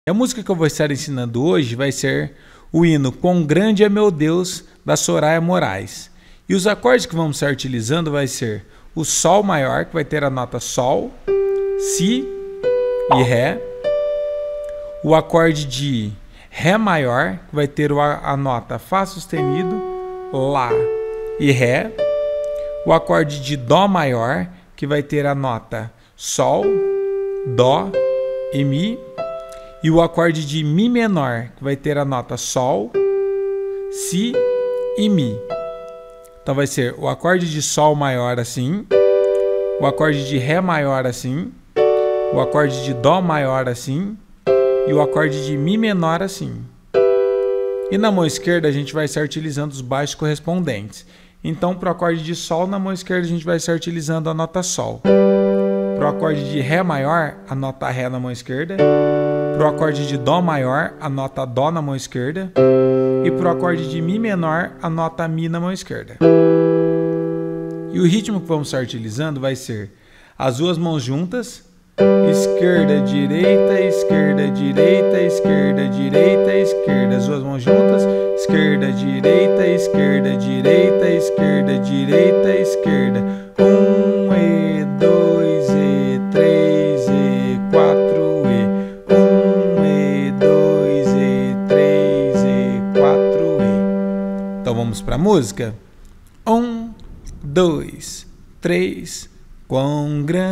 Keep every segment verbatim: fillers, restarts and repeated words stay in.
E a música que eu vou estar ensinando hoje vai ser o hino Quão Grande é Meu Deus, da Soraya Moraes. E os acordes que vamos estar utilizando vai ser o Sol maior, que vai ter a nota Sol, Si e Ré. O acorde de Ré maior, que vai ter a nota Fá sustenido, Lá e Ré. O acorde de Dó maior, que vai ter a nota Sol, Dó e Mi. E o acorde de Mi menor, que vai ter a nota Sol, Si e Mi. Então vai ser o acorde de Sol maior assim, o acorde de Ré maior assim, o acorde de Dó maior assim e o acorde de Mi menor assim. E na mão esquerda a gente vai estar utilizando os baixos correspondentes. Então para o acorde de Sol, na mão esquerda a gente vai estar utilizando a nota Sol. Para o acorde de Ré maior, a nota Ré na mão esquerda. Para o acorde de Dó maior, a nota Dó na mão esquerda. E para o acorde de Mi menor, a nota Mi na mão esquerda. E o ritmo que vamos estar utilizando vai ser as duas mãos juntas, esquerda, direita, esquerda, direita, esquerda, direita, esquerda, as duas mãos juntas, esquerda, direita, esquerda, direita, esquerda, direita, esquerda. Um e dois e três e quatro e um e dois e três e quatro e. Então vamos para a música. Um, dois, três. Quão grande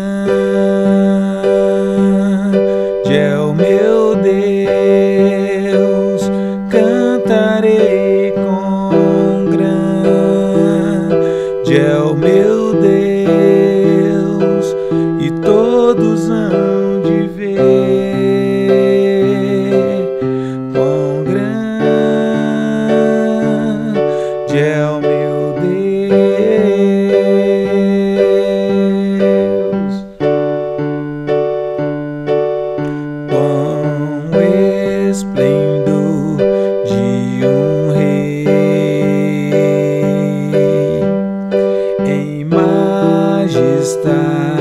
é o meu Deus, cantarei. Quão grande é o meu Deus, e todos hão de ver. Quão grande é o meu Deus. Esplendor de um rei, em majestade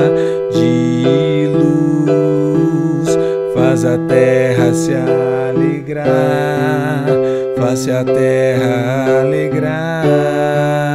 e luz, faz a terra se alegrar, faz a terra alegrar.